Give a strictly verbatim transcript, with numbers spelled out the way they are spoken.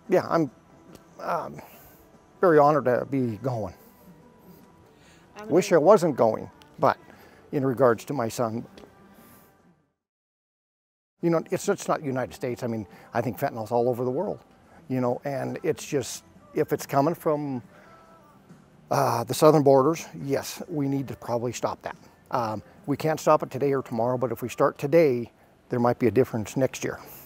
yeah, I'm um, very honored to be going. Wish I wasn't going, but in regards to my son, you know, it's, it's not the United States. I mean, I think fentanyl's all over the world, you know, and it's just, if it's coming from uh, the southern borders, yes, we need to probably stop that. Um, we can't stop it today or tomorrow, but if we start today, there might be a difference next year.